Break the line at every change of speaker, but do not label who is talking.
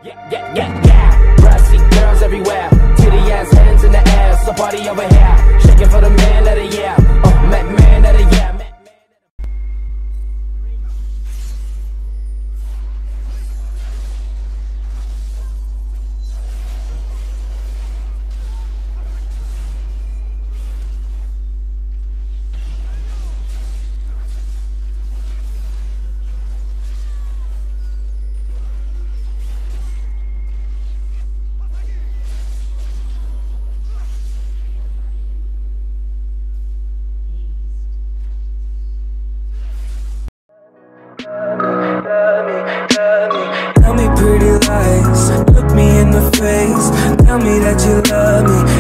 Yeah. Brassy girls everywhere, titty ass hands in the air, so party over here, shaking for the man of the year, man of the year.
Tell me pretty lies, look me in the face. Tell me that you love me,